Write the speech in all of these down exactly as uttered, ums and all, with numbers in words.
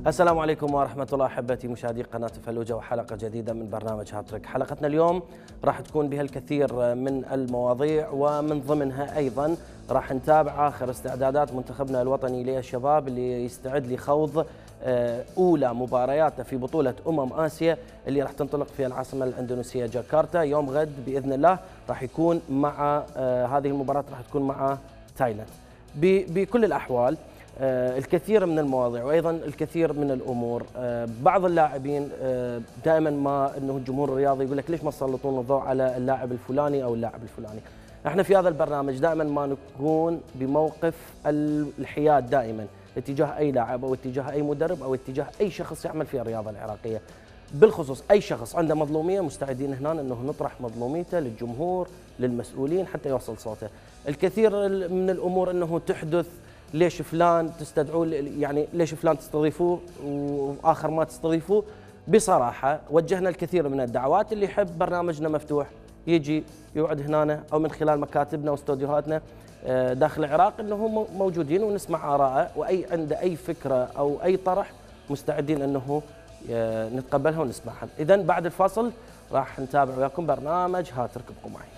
السلام عليكم ورحمة الله أحبتي مشاهدي قناة فلوجة، وحلقة جديدة من برنامج هاتريك. حلقتنا اليوم راح تكون بها الكثير من المواضيع، ومن ضمنها أيضا راح نتابع آخر استعدادات منتخبنا الوطني للشباب اللي يستعد لخوض أولى مبارياته في بطولة أمم آسيا اللي راح تنطلق في العاصمة الأندونيسية جاكرتا يوم غد بإذن الله. راح يكون مع هذه المباراة راح تكون مع تايلاند. بكل الأحوال الكثير من المواضيع وايضا الكثير من الامور. بعض اللاعبين دائما ما انه الجمهور الرياضي يقول لك ليش ما تسلطون الضوء على اللاعب الفلاني او اللاعب الفلاني. احنا في هذا البرنامج دائما ما نكون بموقف الحياد دائما اتجاه اي لاعب او اتجاه اي مدرب او اتجاه اي شخص يعمل في الرياضه العراقيه. بالخصوص اي شخص عنده مظلوميه مستعدين هنا انه نطرح مظلوميته للجمهور للمسؤولين حتى يوصل صوته. الكثير من الامور انه تحدث، ليش فلان تستدعوه، يعني ليش فلان تستضيفوه واخر ما تستضيفوه. بصراحه وجهنا الكثير من الدعوات، اللي يحب برنامجنا مفتوح يجي يقعد هنا او من خلال مكاتبنا واستوديوهاتنا داخل العراق انه موجودين ونسمع اراءه، واي عنده اي فكره او اي طرح مستعدين انه نتقبلها ونسمعها. اذا بعد الفاصل راح نتابع وياكم برنامج هاترك، ابقوا معي.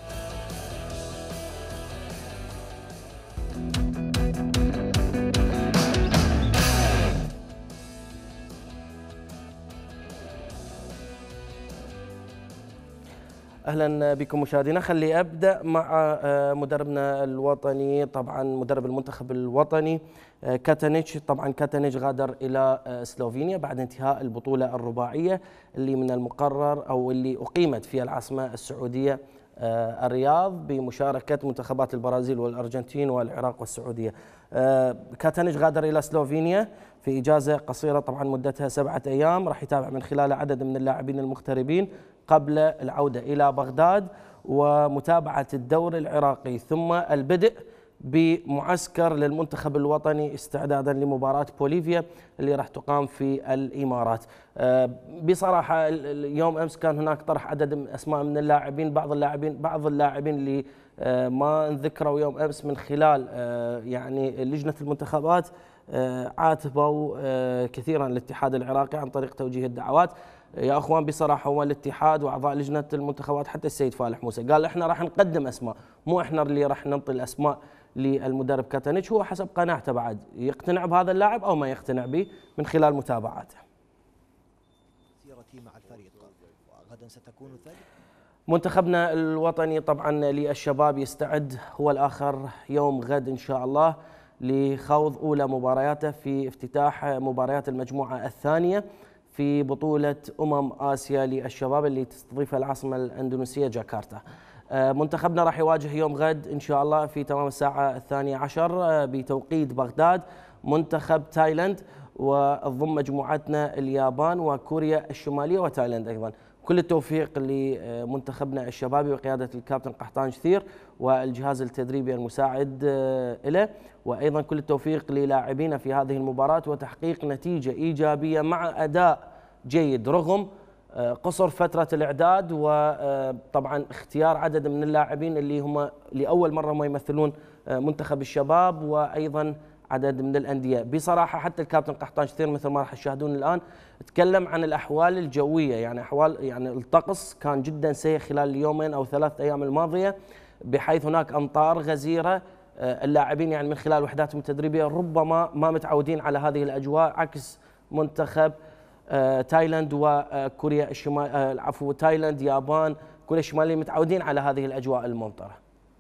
اهلا بكم مشاهدينا. خلي ابدا مع مدربنا الوطني، طبعا مدرب المنتخب الوطني كاتانيتش. طبعا كاتانيتش غادر الى سلوفينيا بعد انتهاء البطوله الرباعيه اللي من المقرر او اللي اقيمت في العاصمه السعوديه الرياض بمشاركه منتخبات البرازيل والارجنتين والعراق والسعوديه. كاتانيتش غادر الى سلوفينيا في اجازه قصيره طبعا مدتها سبعه ايام، راح يتابع من خلالها عدد من اللاعبين المغتربين قبل العودة إلى بغداد ومتابعة الدوري العراقي، ثم البدء بمعسكر للمنتخب الوطني استعدادا لمباراة بوليفيا اللي راح تقام في الإمارات. بصراحة اليوم أمس كان هناك طرح عدد من أسماء من اللاعبين، بعض اللاعبين بعض اللاعبين اللي ما ذكروا يوم أمس من خلال يعني لجنة المنتخبات عاتبوا كثيرا الاتحاد العراقي عن طريق توجيه الدعوات. يا اخوان بصراحه هو الاتحاد واعضاء لجنه المنتخبات حتى السيد فالح موسى قال احنا راح نقدم اسماء، مو احنا اللي راح ننطي الاسماء للمدرب كاتانيتش، هو حسب قناعته بعد يقتنع بهذا اللاعب او ما يقتنع به من خلال متابعاته. سيرتي مع الفريق غدا ستكون ثالث. منتخبنا الوطني طبعا للشباب يستعد هو الاخر يوم غد ان شاء الله لخوض اولى مبارياته في افتتاح مباريات المجموعه الثانيه في بطولة أمم آسيا للشباب اللي تستضيفها العاصمة الأندونيسية جاكرتا. منتخبنا راح يواجه يوم غد إن شاء الله في تمام الساعة الثانية عشر بتوقيت بغداد منتخب تايلاند، وتضم مجموعتنا اليابان وكوريا الشمالية وتايلاند أيضا. كل التوفيق لمنتخبنا الشبابي بقيادة الكابتن قحطان شثير والجهاز التدريبي المساعد له، وأيضا كل التوفيق للاعبينا في هذه المباراة وتحقيق نتيجة إيجابية مع أداء جيد رغم قصر فترة الإعداد، وطبعا اختيار عدد من اللاعبين اللي هم لأول مرة ما يمثلون منتخب الشباب وأيضا عدد من الأندية. بصراحة حتى الكابتن قحطان شثير مثل ما راح تشاهدون الآن تكلم عن الأحوال الجوية، يعني أحوال يعني الطقس كان جدا سيء خلال اليومين أو ثلاث أيام الماضية، بحيث هناك أمطار غزيرة. اللاعبين يعني من خلال وحداتهم التدريبية ربما ما متعودين على هذه الأجواء عكس منتخب تايلاند وكوريا الشمال، عفوا تايلاند يابان كوريا الشمالية متعودين على هذه الأجواء الممطرة.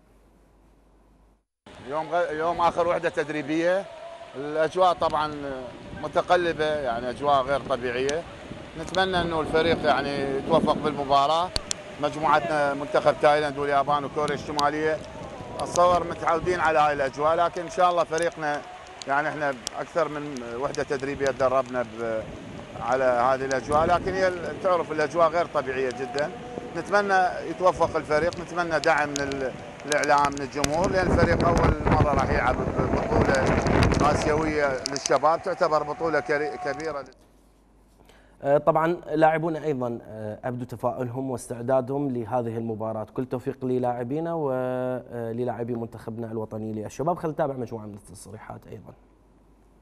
يوم غ... يوم اخر وحده تدريبيه، الاجواء طبعا متقلبه، يعني اجواء غير طبيعيه. نتمنى انه الفريق يعني يتوفق بالمباراه. مجموعتنا منتخب تايلاند واليابان وكوريا الشماليه اتصور متعودين على هاي الاجواء، لكن ان شاء الله فريقنا يعني احنا اكثر من وحده تدريبيه تدربنا ب... على هذه الاجواء، لكن هي تعرف الاجواء غير طبيعيه جدا. نتمنى يتوفق الفريق، نتمنى دعم من الاعلام من الجمهور، لان الفريق اول مره راح يلعب ببطوله اسيويه للشباب، تعتبر بطوله كبيره. طبعا لاعبونا ايضا ابدوا تفاؤلهم واستعدادهم لهذه المباراه. كل توفيق للاعبينا وللاعبي منتخبنا الوطني للشباب. خلينا نتابع مجموعه من التصريحات ايضا.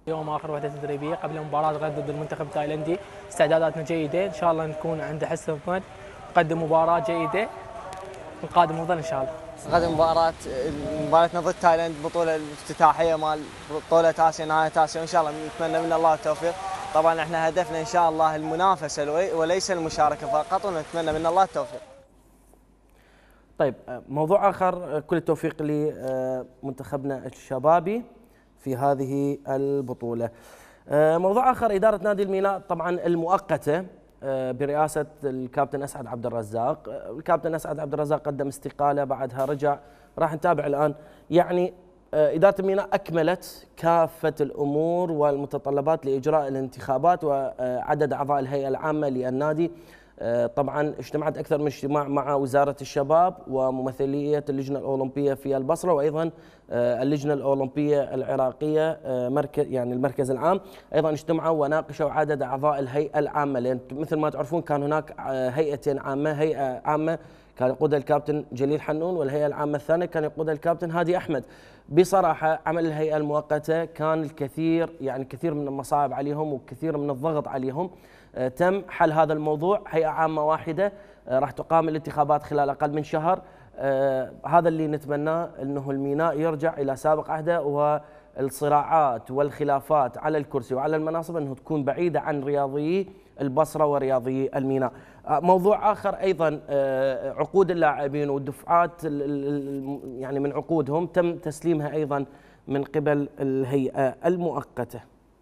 يوم اخر وحده تدريبيه قبل مباراه غد ضد المنتخب التايلندي، استعداداتنا جيده ان شاء الله نكون عند حسن الظن، نقدم مباراه جيده، نقادم افضل ان شاء الله. غد مباراه مباراتنا ضد تايلاند، بطوله الافتتاحيه مال بطوله اسيا، نهايه اسيا، وان شاء الله نتمنى من الله التوفيق. طبعا احنا هدفنا ان شاء الله المنافسه وليس المشاركه فقط، ونتمنى من الله التوفيق. طيب موضوع آخر، كل التوفيق لمنتخبنا الشبابي في هذه البطولة. موضوع آخر، إدارة نادي الميناء طبعا المؤقتة برئاسة الكابتن أسعد عبد الرزاق. الكابتن أسعد عبد الرزاق قدم استقالة، بعدها رجع، راح نتابع الآن. يعني إدارة الميناء أكملت كافة الأمور والمتطلبات لإجراء الانتخابات وعدد أعضاء الهيئة العامة للنادي. طبعا اجتمعت أكثر من اجتماع مع وزارة الشباب وممثلية اللجنة الأولمبية في البصرة، وأيضا اللجنة الأولمبية العراقية مركز يعني المركز العام، أيضا اجتمعوا وناقشوا عدد أعضاء الهيئة العامة، لأن مثل ما تعرفون كان هناك هيئتين عامة، هيئة عامة كان يقودها الكابتن جليل حنون، والهيئة العامة الثانية كان يقودها الكابتن هادي أحمد. بصراحة عمل الهيئة المؤقتة كان الكثير يعني كثير من المصاعب عليهم وكثير من الضغط عليهم. تم حل هذا الموضوع، هيئة عامة واحدة راح تقام الانتخابات خلال أقل من شهر. هذا اللي نتمناه، أنه الميناء يرجع إلى سابق عهده، والصراعات والخلافات على الكرسي وعلى المناصب أنه تكون بعيدة عن رياضيي البصرة ورياضيي الميناء. موضوع آخر أيضا، عقود اللاعبين والدفعات يعني من عقودهم تم تسليمها أيضا من قبل الهيئة المؤقتة.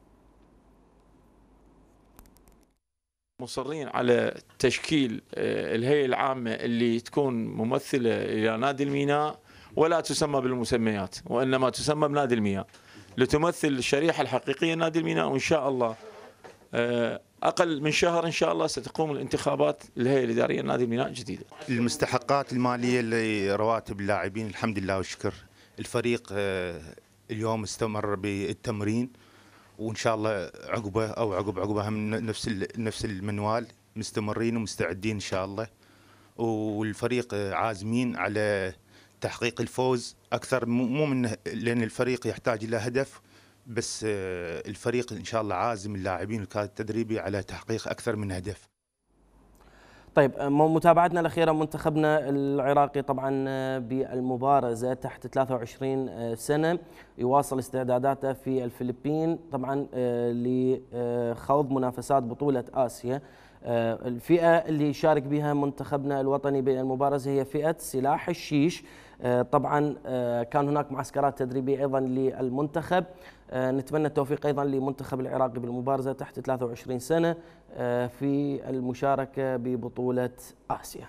مصرين على تشكيل الهيئة العامة اللي تكون ممثلة إلى نادي الميناء، ولا تسمى بالمسميات وإنما تسمى بنادي الميناء، لتمثل الشريحة الحقيقية نادي الميناء. وإن شاء الله أقل من شهر إن شاء الله ستقوم الانتخابات الهيئة الإدارية لنادي الميناء جديدة. المستحقات المالية لرواتب اللاعبين الحمد لله والشكر، الفريق اليوم استمر بالتمرين، وان شاء الله عقبه او عقب عقبه هم نفس نفس المنوال مستمرين ومستعدين ان شاء الله، والفريق عازمين على تحقيق الفوز اكثر، مو من لان الفريق يحتاج الى هدف بس، الفريق ان شاء الله عازم اللاعبين والكادر التدريبي على تحقيق اكثر من هدف. طيب متابعتنا الأخيرة، منتخبنا العراقي طبعا بالمبارزة تحت ثلاثة وعشرين سنة يواصل استعداداته في الفلبين طبعا لخوض منافسات بطولة آسيا. الفئة اللي يشارك بها منتخبنا الوطني بالمبارزة هي فئة سلاح الشيش. طبعا كان هناك معسكرات تدريبية أيضا للمنتخب. نتمنى التوفيق أيضا لمنتخب العراقي بالمبارزة تحت ثلاثة وعشرين سنة في المشاركة ببطولة آسيا.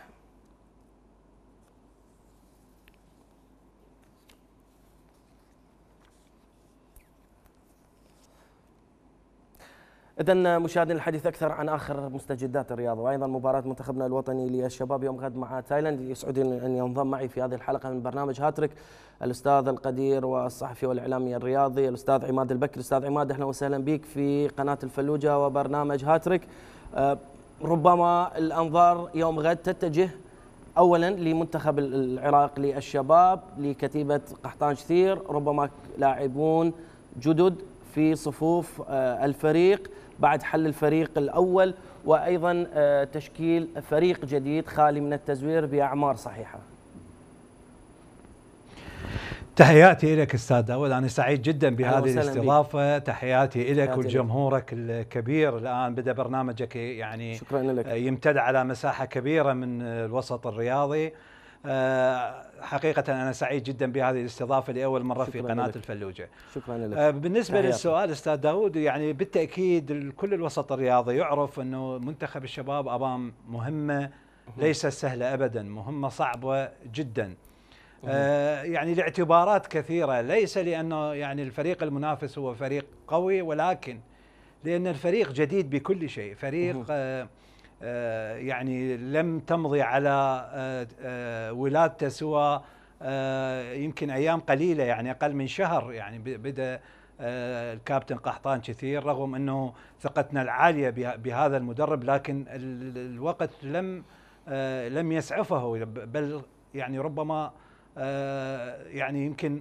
إذن مشاهدينا، الحديث أكثر عن آخر مستجدات الرياضة وأيضا مباراة منتخبنا الوطني للشباب يوم غد مع تايلاند. يسعدني أن ينضم معي في هذه الحلقة من برنامج هاتريك الأستاذ القدير والصحفي والإعلامي الرياضي الأستاذ عماد البكري. أستاذ عماد، أهلا وسهلا بك في قناة الفلوجة وبرنامج هاتريك. ربما الأنظار يوم غد تتجه أولا لمنتخب العراق للشباب لكتيبة قحطان شثير، ربما لاعبون جدد في صفوف الفريق بعد حل الفريق الأول، وأيضا تشكيل فريق جديد خالي من التزوير بأعمار صحيحة. تحياتي لك أستاذ داود، أنا سعيد جدا بهذه الاستضافة. تحياتي لك ولجمهورك الكبير. الآن بدأ برنامجك يعني شكرا لك. يمتد على مساحة كبيرة من الوسط الرياضي. حقيقة أنا سعيد جدا بهذه الاستضافة لأول مرة في قناة لك. الفلوجة. شكرا لك. بالنسبة تحياتي. للسؤال أستاذ داود، يعني بالتأكيد كل الوسط الرياضي يعرف أنه منتخب الشباب أمام مهمة ليست سهلة أبدا، مهمة صعبة جدا. آه يعني لاعتبارات كثيرة، ليس لأنه يعني الفريق المنافس هو فريق قوي، ولكن لأن الفريق جديد بكل شيء، فريق آه آه يعني لم تمضي على آه آه ولادته سوى آه يمكن أيام قليلة، يعني أقل من شهر يعني بدأ آه الكابتن قحطان شثير، رغم أنه ثقتنا العالية بهذا المدرب، لكن الوقت لم آه لم يسعفه، بل يعني ربما آه يعني يمكن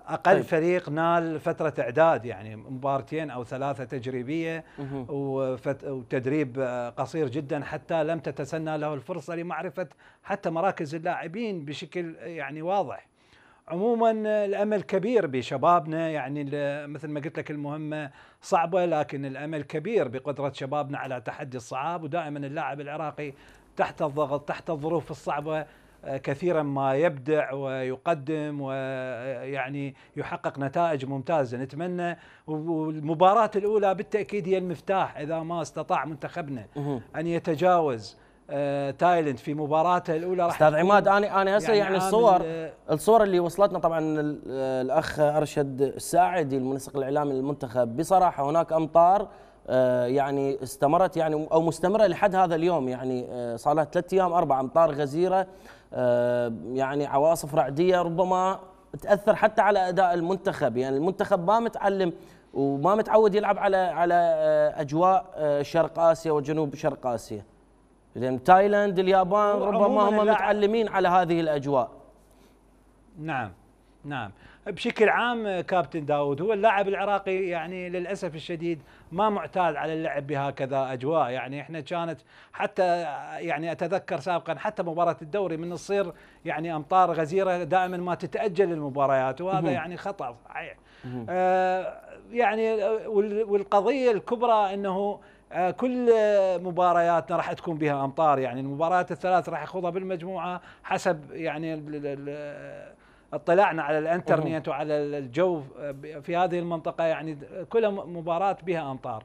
اقل طيب. فريق نال فتره اعداد، يعني مباراتين او ثلاثه تجريبيه وتدريب قصير جدا، حتى لم تتسنى له الفرصه لمعرفه حتى مراكز اللاعبين بشكل يعني واضح. عموما الامل كبير بشبابنا، يعني مثل ما قلت لك المهمه صعبه، لكن الامل كبير بقدره شبابنا على تحدي الصعاب. ودائما اللاعب العراقي تحت الضغط، تحت الظروف الصعبه كثيرا ما يبدع ويقدم ويعني يحقق نتائج ممتازه. نتمنى، والمباراه الاولى بالتاكيد هي المفتاح، اذا ما استطاع منتخبنا ان يتجاوز آه تايلند في مباراته الاولى. راح استاذ عماد، انا انا هسه يعني, يعني الصور آه الصور اللي وصلتنا طبعا الاخ ارشد الساعدي المنسق الاعلامي للمنتخب، بصراحه هناك امطار آه يعني استمرت يعني او مستمره لحد هذا اليوم، يعني آه صار لها ثلاث ايام اربع امطار غزيره، آه يعني عواصف رعديه ربما تاثر حتى على اداء المنتخب. يعني المنتخب ما متعلم وما متعود يلعب على على آه اجواء آه شرق اسيا وجنوب شرق اسيا، لأن تايلاند اليابان ربما هم متعلمين على هذه الأجواء. نعم نعم بشكل عام كابتن داود، هو اللاعب العراقي يعني للأسف الشديد ما معتاد على اللعب بهكذا أجواء. يعني احنا كانت حتى يعني أتذكر سابقا حتى مباراة الدوري من تصير يعني أمطار غزيرة دائما ما تتأجل المباريات، وهذا يعني خطأ صحيح. آه يعني والقضية الكبرى أنه كل مبارياتنا راح تكون بها امطار، يعني المباريات الثلاث راح يخوضها بالمجموعه حسب يعني اطلعنا على الانترنت وعلى الجو في هذه المنطقه، يعني كل مباراه بها امطار.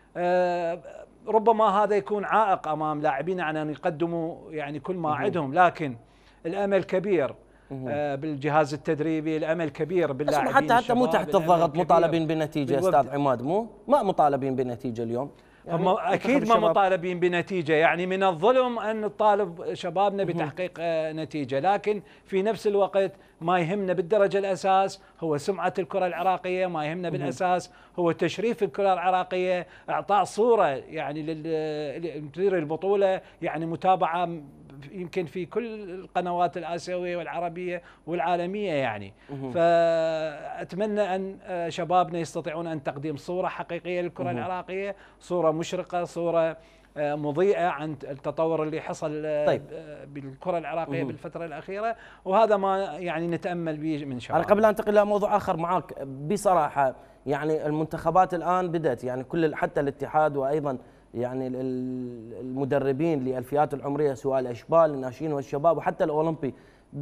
ربما هذا يكون عائق امام لاعبينا عن ان يقدموا يعني كل ما عندهم، لكن الامل كبير بالجهاز التدريبي، الامل كبير باللاعبين. حتى حتى مو تحت الضغط مطالبين بالنتيجه استاذ عماد، مو ما مطالبين بالنتيجه اليوم. يعني اكيد ما مطالبين بنتيجه، يعني من الظلم ان نطالب شبابنا بتحقيق نتيجه، لكن في نفس الوقت ما يهمنا بالدرجه الاساس هو سمعه الكره العراقيه، ما يهمنا بالاساس هو تشريف الكره العراقيه، اعطاء صوره يعني لمدير البطوله، يعني متابعه يمكن في كل القنوات الآسيوية والعربية والعالمية يعني. فأتمنى أن شبابنا يستطيعون أن تقديم صورة حقيقية للكرة العراقية، صورة مشرقة، صورة مضيئة عن التطور اللي حصل طيب. بالكرة العراقية بالفترة الأخيرة، وهذا ما يعني نتأمل به من شباب. قبل أن أنتقل إلى موضوع آخر معك، بصراحة يعني المنتخبات الآن بدأت يعني كل حتى الاتحاد وأيضا يعني المدربين للفئات العمريه سواء الاشبال الناشئين والشباب وحتى الاولمبي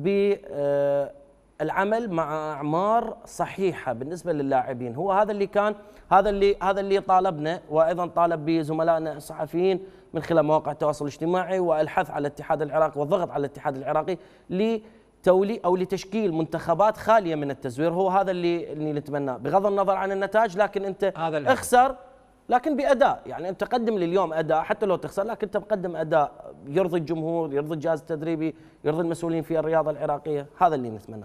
بالعمل مع اعمار صحيحه بالنسبه للاعبين. هو هذا اللي كان هذا اللي هذا اللي طالبنا، وايضا طالب بزملائنا الصحفيين من خلال مواقع التواصل الاجتماعي والحث على الاتحاد العراقي والضغط على الاتحاد العراقي لتولي او لتشكيل منتخبات خاليه من التزوير. هو هذا اللي اللي نتمناه بغض النظر عن النتائج، لكن انت اخسر لكن بأداء، يعني أنت تقدم لي اليوم أداء حتى لو تخسر، لكن أنت مقدم أداء يرضي الجمهور، يرضي الجهاز التدريبي، يرضي المسؤولين في الرياضة العراقية. هذا اللي نتمناه.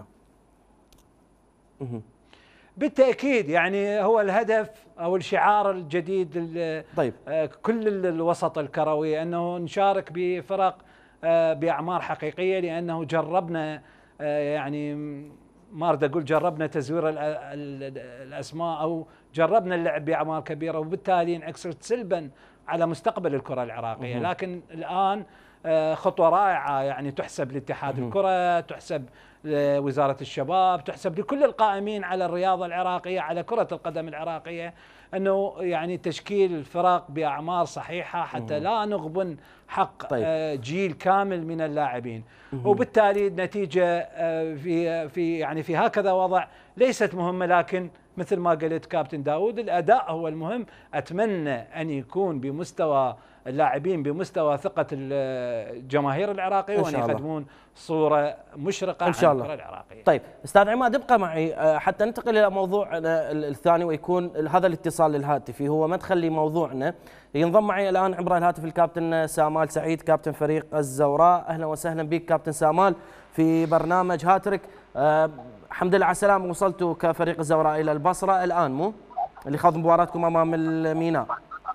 بالتأكيد يعني هو الهدف أو الشعار الجديد طيب. كل الوسط الكروي أنه نشارك بفرق بأعمار حقيقية، لأنه جربنا يعني ما أريد أقول جربنا تزوير الأسماء أو جربنا اللعب بأعمار كبيرة، وبالتالي انعكست سلبا على مستقبل الكرة العراقية. لكن الآن خطوة رائعة يعني تحسب لاتحاد الكرة، تحسب لوزارة الشباب، تحسب لكل القائمين على الرياضة العراقية، على كرة القدم العراقية، أنه يعني تشكيل فرق بأعمار صحيحة حتى لا نغبن حق طيب. جيل كامل من اللاعبين. وبالتالي النتيجة في في يعني في هكذا وضع ليست مهمة، لكن مثل ما قلت كابتن داود الأداء هو المهم. أتمنى أن يكون بمستوى اللاعبين بمستوى ثقة الجماهير العراقية، وأن يقدمون صورة مشرقة إن شاء الله عن الكرة العراقية. طيب أستاذ عماد ابقى معي حتى ننتقل إلى موضوع الثاني، ويكون هذا الاتصال الهاتفي هو مدخل لموضوعنا. ينضم معي الآن عبر الهاتف الكابتن سامال سعيد كابتن فريق الزوراء. أهلا وسهلا بك كابتن سامال في برنامج هاتريك. أه الحمد لله على السلامة، وصلتوا كفريق الزوراء إلى البصرة الآن مو اللي خاض مباراتكم أمام الميناء.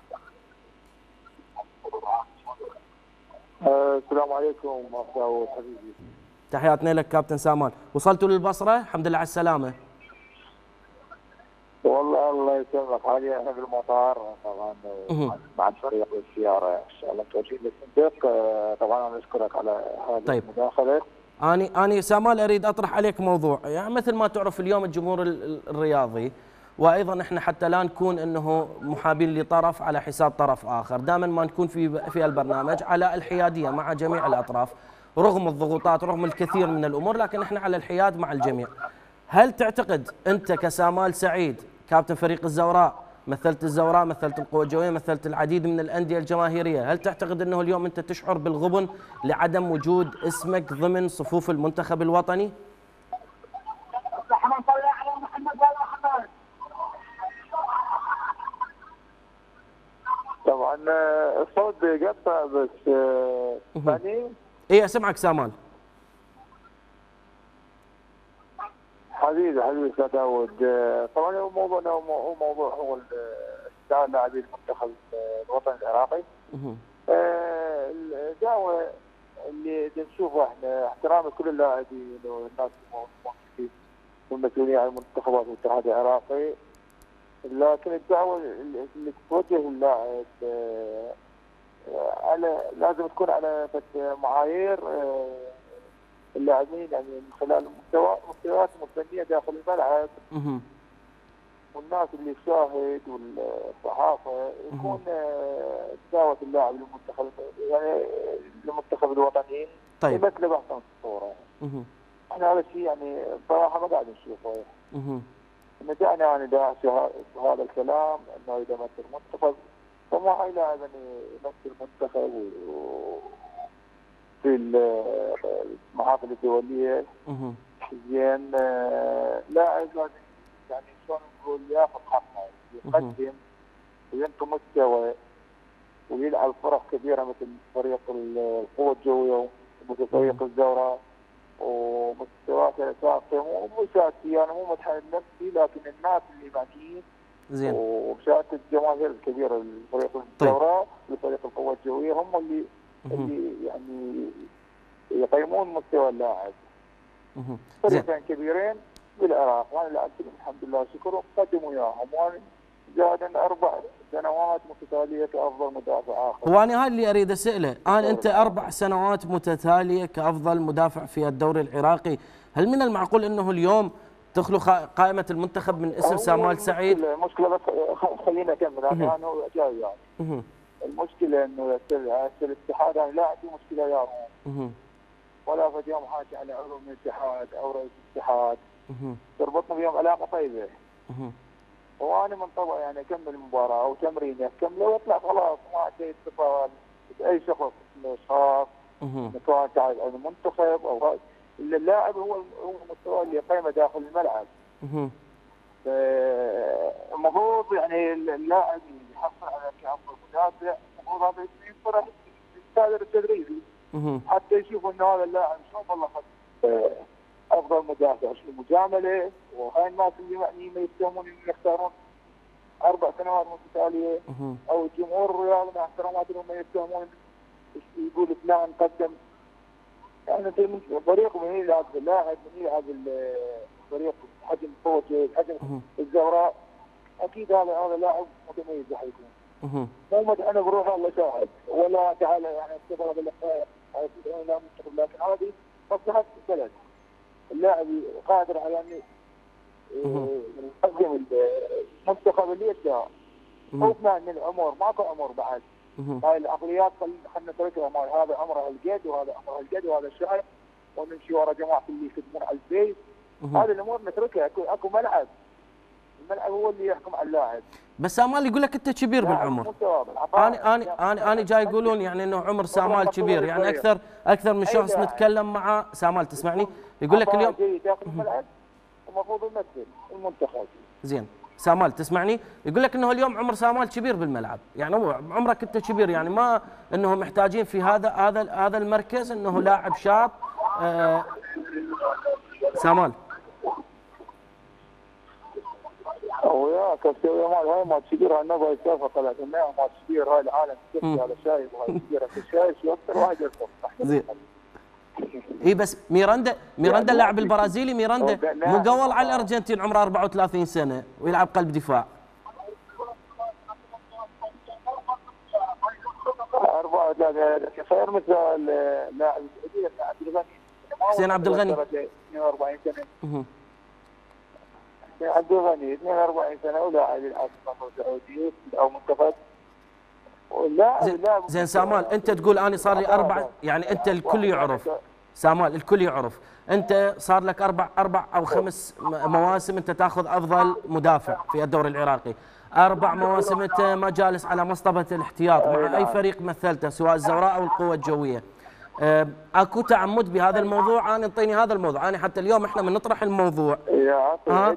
السلام عليكم أخوي حبيبي. تحياتنا لك كابتن سامال. وصلتوا للبصرة الحمد لله على السلامة. والله الله يسلمك، حاليا احنا في المطار طبعا مع الفريق بالسياره ان شاء الله متوجهين للفندق. طبعا انا اشكرك على هذه طيب. المداخله. اني اني سامال اريد اطرح عليك موضوع، يعني مثل ما تعرف اليوم الجمهور الرياضي، وايضا احنا حتى لا نكون انه محابين لطرف على حساب طرف اخر، دائما ما نكون في في البرنامج على الحياديه مع جميع الاطراف، رغم الضغوطات رغم الكثير من الامور، لكن احنا على الحياد مع الجميع. هل تعتقد انت كسامال سعيد كابتن فريق الزوراء، مثلت الزوراء، مثلت القوى الجويه، مثلت العديد من الانديه الجماهيريه، هل تعتقد انه اليوم انت تشعر بالغبن لعدم وجود اسمك ضمن صفوف المنتخب الوطني؟ طبعا الصوت بيقطع بس ثاني. اي اسمعك سامال. حبيبي حبيبي استاذ داوود، طبعا هو موضوعنا هو موضوع هو استدعاء لاعبي المنتخب الوطني العراقي. الدعوه اللي نشوفها احنا احترام كل اللاعبين والناس الموجودين والمسؤولين عن المنتخبات والاتحاد العراقي، لكن الدعوه اللي توجه للاعب على لازم تكون على معايير اللاعبين، يعني من خلال المستويات الفنيه داخل الملعب والناس اللي تشاهد والصحافه يكون دعوه اللاعب للمنتخب يعني للمنتخب الوطني. طيب يمثله باحسن صوره. احنا هذا الشيء يعني بصراحه ما قاعد نشوفه. احنا دعنا يعني داعش هذا الكلام انه اذا مثل المنتخب فما هاي لاعب يمثل المنتخب في المحافل الدوليه. زين لاعب لازم يعني شلون نقول ياخذ حقه، يقدم وينطي مستوى ويلعب فرق كبيره مثل فريق القوى الجويه ومثل فريق الزوراء ومستوياته الاساسيه مو مشاركتي انا مو متحمل نفسي، لكن الناس اللي معنيين زين ومشاركه الجماهير الكبيره لفريق الزوراء لفريق القوى الجويه هم اللي اللي يعني يقيمون مستوى اللاعب. فريقين كبيرين بالعراق وانا لعبت لهم الحمد لله شكر وقدموا اياهم، وانا زاد اربع سنوات متتاليه كافضل مدافع اخر. وانا هاي اللي اريد اساله، انا انت اربع سنوات متتاليه كافضل مدافع في الدوري العراقي، هل من المعقول انه اليوم تخلو قائمه المنتخب من اسم سامال سعيد؟ المشكله بس خلينا اكمل انا انا جاي يعني. المشكله انه الاتحاد انا لا عندي مشكله وياهم ولا فد يوم حاكي على عضو من الاتحاد او رئيس الاتحاد، تربطنا بيوم علاقه طيبه. وانا من طبعي يعني اكمل مباراه او تمرين اكمله واطلع خلاص ما عندي اتصال باي شخص خاص سواء كان المنتخب او اللاعب هو هو المستوى اللي يقيمه داخل الملعب. المفروض يعني اللاعب يحصل على كافه مدافع، المفروض هذا ينطرح للكادر التدريبي حتى يشوفوا انه هذا اللاعب شلون والله افضل مدافع، شنو المجامله، وهاي الناس اللي معنيين ما يتهمون انهم يختارون اربع سنوات متتاليه او الجمهور الرياضي مع احتراماتهم ما يتهمون يقول فلان قدم يعني فريق من يلعب اللاعب من يلعب الفريق حجم فوجي حجم الزوراء اكيد هذا هذا لاعب متميز راح يكون. مو مدحنا بروحه الله يساعد ولا تعالى يعني استفاد بالاخطاء لكن هذه مصلحه البلد. اللاعب قادر على ان يقدم المنتخب اللي يشاء. خوفنا من العمر ماكو عمر بعد. هاي العقليات خلينا نتركها مال هذا عمره هالقد وهذا عمره هالقد وهذا شايب ونمشي ورا جماعه اللي يخدمون على البيت. هذه الامور نتركها، اكو اكو ملعب. الملعب هو اللي يحكم على اللاعب. بس سامال يقول لك انت كبير بالعمر. انا انا انا انا جاي يقولون يعني انه عمر سامال كبير، يعني اكثر اكثر من شخص نتكلم معه. سامال تسمعني؟ يقول لك اليوم داخل الملعب المفروض يمثل المنتخب. زين سامال تسمعني؟ يقول لك انه اليوم عمر سامال كبير بالملعب، يعني هو عمرك انت كبير، يعني ما انه محتاجين في هذا هذا هذا المركز انه لاعب شاب. آه سامال ويا كابتن مال هاي ما كبير هاي نبغى يسافر طلعت لنا ما كبير هاي العالم كبير هذا شايب وهاي كبير انت شايف شو اكثر واحد يرفض. زين اي بس ميراندا ميراندا اللاعب البرازيلي ميراندا مقول على الارجنتين عمره أربعة وثلاثين سنه ويلعب قلب دفاع. أربعة وثلاثين خير مثل اللاعب عبد الغني حسين عبد الغني اثنين وأربعين سنه. حسين عبد الغني اثنين وأربعين سنه ولاعب يلعب في السعوديه او منتخب. زين, زين سامال انت تقول انا صار لي اربع يعني انت الكل يعرف سامال الكل يعرف انت صار لك اربع اربع او خمس مواسم انت تاخذ افضل مدافع في الدوري العراقي، اربع مواسم انت ما جالس على مصطبه الاحتياط مع اي فريق مثلته سواء الزوراء او القوه الجويه. اكو تعمد بهذا الموضوع؟ انا انطيني هذا الموضوع، انا حتى اليوم احنا من نطرح الموضوع. يا عطي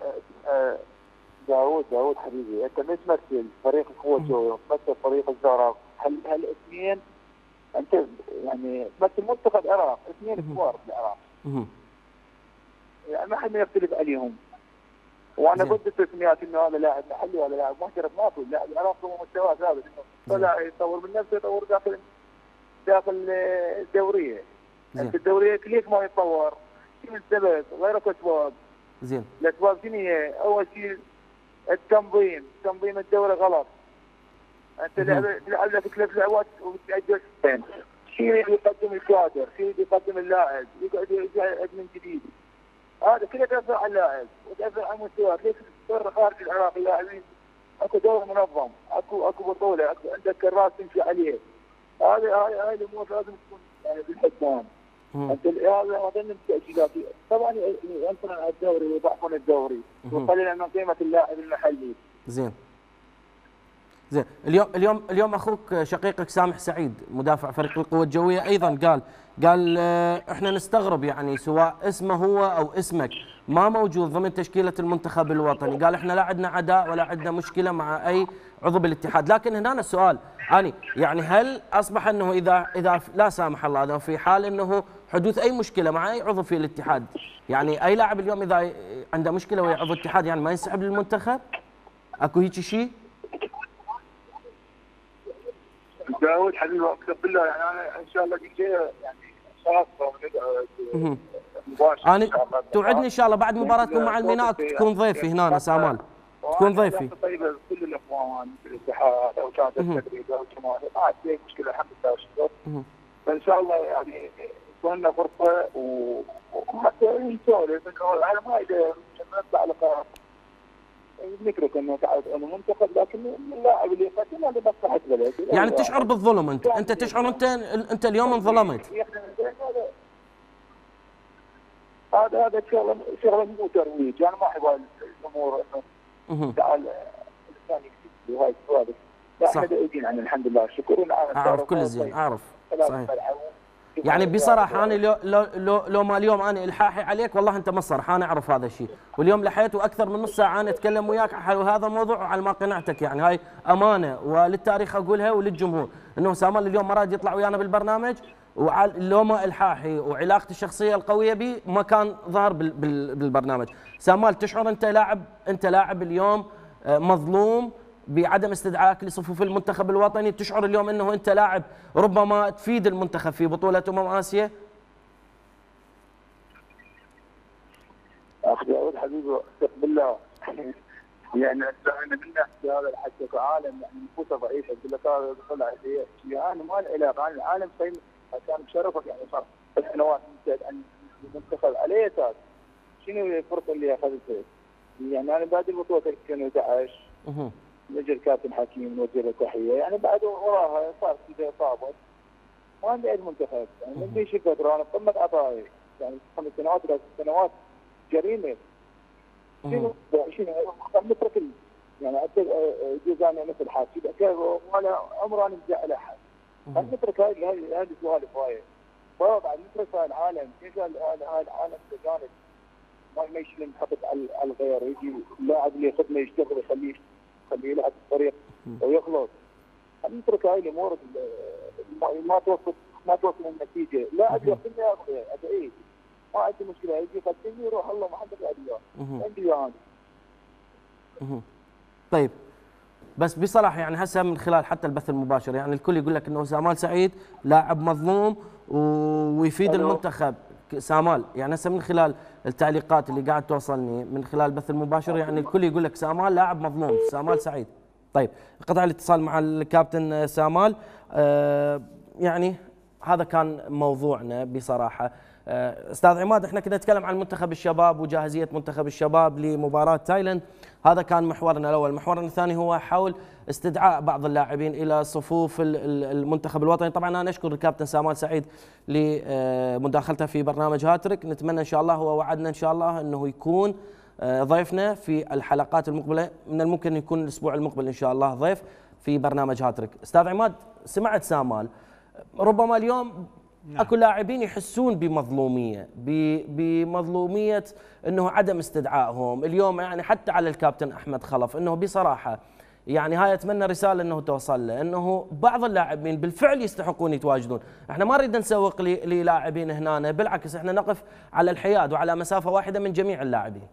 داوود داوود حبيبي انت مش تمثل فريق القوه الجويه تمثل فريق الزوراء، هل هالاثنين انت يعني تمثل منتخب العراق، اثنين كبار في العراق. يعني ما حد يختلف عليهم. وانا ضد التسميات انه هذا لاعب محلي ولا لاعب محترف، ما في اللاعب العراقي هو مستواه ثابت، طلع يطور من نفسه يطور داخل داخل الدوريه. انت الدوريه كليك ما يتطور، شنو السبب؟ غير اسباب. زين. الاسباب شنو هي؟ اول شيء التنظيم، تنظيم الدوري غلط. انت تلعب لك ثلاث لعبات وبتأجل سنتين. شيء يقدم الكادر، شيء يقدم اللاعب، يقعد يقعد من جديد. هذا كله تاثر على اللاعب وتاثر على مستواه، ليش تصير خارج العراق اللاعبين اكو دوري منظم، اكو اكو بطوله، اكو عندك كراس تمشي عليه. هذه هاي هاي الامور لازم تكون يعني بالحسبان. انت هذا ما ضمن التاجيلات، طبعا ينصرون على الدوري ويضعفون الدوري ويقلل من قيمه اللاعب المحلي. زين. زين اليوم اليوم اليوم اخوك شقيقك سامح سعيد مدافع فريق القوه الجويه ايضا قال قال احنا نستغرب يعني سواء اسمه هو او اسمك ما موجود ضمن تشكيله المنتخب الوطني، قال احنا لا عندنا عداء ولا عندنا مشكله مع اي عضو بالاتحاد، لكن هنا السؤال اني يعني هل اصبح انه اذا اذا لا سامح الله اذا في حال انه حدوث اي مشكله مع اي عضو في الاتحاد، يعني اي لاعب اليوم اذا عنده مشكله ويا عضو الاتحاد يعني ما ينسحب للمنتخب؟ اكو هيك شيء؟ داوود حبيبي اقسم بالله يعني انا ان شاء الله جايه يعني شاطره مباشر. انا توعدني ان شاء الله بعد مباراتكم مع الميناء تكون ضيفي هنا سامال. تكون ضيفي. طيبه كل الاخوان في الاتحاد او كانت التدريب او الجماهير ما عاد في مشكله الحمد لله والشكر. فان شاء الله يعني تكون لنا فرصه وحتى نسولف انه العالم ما يقدر نطلع على قرار. نترك انه تعرف انه منتخب لكن اللاعب اللي يقدمه لمصلحه بلده. يعني تشعر بالظلم انت، انت تشعر انت انت اليوم انظلمت. هذا هذا شغله شغله مو ترويج، انا ما احب الامور انه تعال الانسان يكتب وهاي السوالف. لا احنا دائجين عن الحمد لله الشكر ونعرف اعرف كل زين اعرف صحيح. يعني بصراحه انا لو لو لو, لو ما اليوم انا الحاحي عليك والله انت ما الصراحه انا اعرف هذا الشيء، واليوم لحيت واكثر من نص ساعه انا اتكلم وياك على هذا الموضوع وعلى ما قنعتك، يعني هاي امانه وللتاريخ اقولها وللجمهور انه سامال اليوم ما راد يطلع ويانا بالبرنامج، ولو ما الحاحي وعلاقتي الشخصيه القويه به ما كان ظهر بالبرنامج. سامال تشعر انت لاعب انت لاعب اليوم مظلوم بعدم استدعائك لصفوف المنتخب الوطني؟ تشعر اليوم انه انت لاعب ربما تفيد المنتخب في بطولة امم اسيا؟ اخ داوود حبيبي اقسم بالله يعني احنا منا في هذا الحكي كعالم يعني نفوسه ضعيفه، اقول لك هذا طلع انا ما له علاقه، انا العالم كان بشرفك يعني صار سنوات عن المنتخب على اساس شنو الفرصه اللي اخذتها؟ يعني انا بعد البطوله ألفين وأحد عشر نجي الكابتن حكيم نوجه له تحيه، يعني بعد وراها صار في اصابه ما عندي اي منتخب، يعني من بيش فتره انا قمه عطائي يعني خمس سنوات ولا ست سنوات جريمه. شنو شنو نترك يعني جزانا مثل حاسي ولا عمري انا مزعل احد. نترك هاي هاي هاي السوالف هاي. بعد نترك هاي العالم، كيف هاي العالم تجانب ما يشيل يحط على الغير، يجي اللاعب اللي يخدمه يشتغل يخليه خليه يلعب الفريق ويخلص. نترك هاي الامور ما توصل ما توصل النتيجه، لاعب يخدمني ابغى ادعيه ما عندي مشكله، يجي يقدمني يروح الله ما حد يلعب اياه عندي انا. طيب بس بصراحه يعني هسه من خلال حتى البث المباشر يعني الكل يقول لك انه سامال سعيد لاعب مظلوم ويفيد ألو. المنتخب. سامال يعني هسه من خلال التعليقات اللي قاعد توصلني من خلال البث المباشر يعني الكل يقول لك سامال لاعب مظلوم، سامال سعيد. طيب قطع الاتصال مع الكابتن سامال. آه يعني هذا كان موضوعنا بصراحه. استاذ عماد، احنا كنا نتكلم عن منتخب الشباب وجاهزيه منتخب الشباب لمباراه تايلاند، هذا كان محورنا الاول. محورنا الثاني هو حول استدعاء بعض اللاعبين الى صفوف المنتخب الوطني. طبعا انا اشكر الكابتن سامال سعيد لمداخلته في برنامج هاتريك، نتمنى ان شاء الله، هو وعدنا ان شاء الله انه يكون ضيفنا في الحلقات المقبله، من الممكن يكون الاسبوع المقبل ان شاء الله ضيف في برنامج هاتريك. استاذ عماد، سمعت سامال، ربما اليوم نعم. اكو لاعبين يحسون بمظلوميه بمظلوميه انه عدم استدعائهم اليوم، يعني حتى على الكابتن احمد خلف، انه بصراحه يعني هاي اتمنى رساله انه توصل له، انه بعض اللاعبين بالفعل يستحقون يتواجدون. احنا ما نريد نسوق للاعبين هنا، بالعكس احنا نقف على الحياد وعلى مسافه واحده من جميع اللاعبين.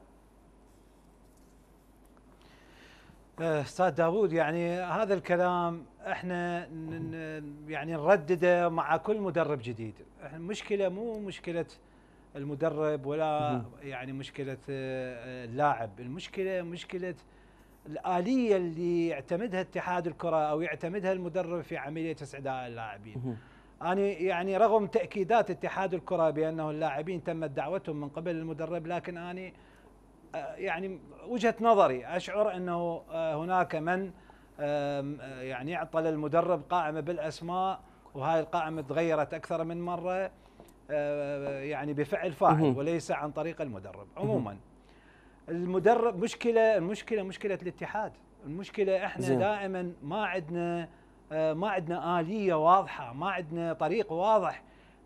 استاذ داوود، يعني هذا الكلام احنا يعني نردده مع كل مدرب جديد. المشكله مو مشكله المدرب ولا يعني مشكله اللاعب، المشكله مشكله الآلية اللي يعتمدها اتحاد الكرة او يعتمدها المدرب في عمليه استدعاء اللاعبين. انا يعني رغم تاكيدات اتحاد الكرة بانه اللاعبين تمت دعوتهم من قبل المدرب، لكن انا يعني وجهة نظري أشعر أنه هناك من يعني يعطى للمدرب قائمة بالأسماء، وهاي القائمة تغيرت أكثر من مرة يعني بفعل فاعل وليس عن طريق المدرب. عموما المدرب مشكلة المشكلة مشكلة الاتحاد، المشكلة احنا دائما ما عندنا ما عندنا آلية واضحة، ما عندنا طريق واضح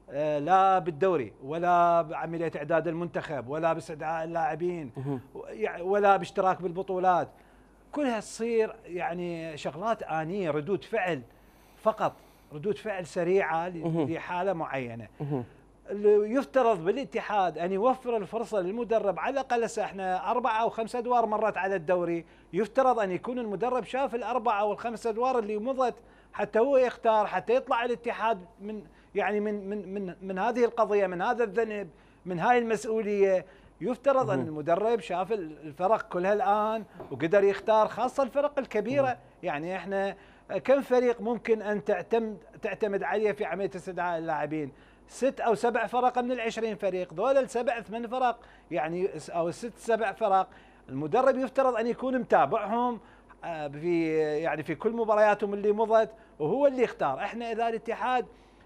لا بالدوري ولا بعمليه اعداد المنتخب ولا باستدعاء اللاعبين ولا باشتراك بالبطولات. كلها تصير يعني شغلات آنية، ردود فعل فقط، ردود فعل سريعه لحاله معينه. اللي يفترض بالاتحاد ان يوفر الفرصه للمدرب، على الاقل هسه احنا اربع او خمس ادوار مرت على الدوري، يفترض ان يكون المدرب شاف الاربع او الخمس ادوار اللي مضت حتى هو يختار، حتى يطلع الاتحاد من يعني من من من من هذه القضيه، من هذا الذنب، من هاي المسؤوليه. يفترض ان المدرب شاف الفرق كلها الان وقدر يختار، خاصه الفرق الكبيره. يعني احنا كم فريق ممكن ان تعتمد تعتمد عليه في عمليه استدعاء اللاعبين؟ ست او سبع فرق من العشرين فريق، ذول السبع ثمان فرق يعني او ست سبع فرق، المدرب يفترض ان يكون متابعهم في يعني في كل مبارياتهم اللي مضت وهو اللي يختار. احنا اذا الاتحاد